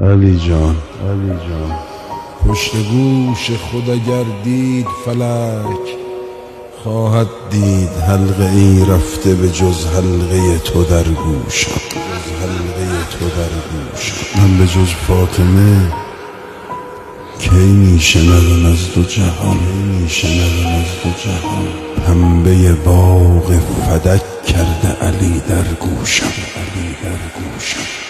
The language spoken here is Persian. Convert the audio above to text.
علی جان پشت گوش خود اگر دید فلک، خواهد دید حلقه ای رفته به جز حلقه تو در گوشم. من به جز فاطمه کی میشنوم از دو جهان. پنبه باغ فدک کرده علی در گوشم.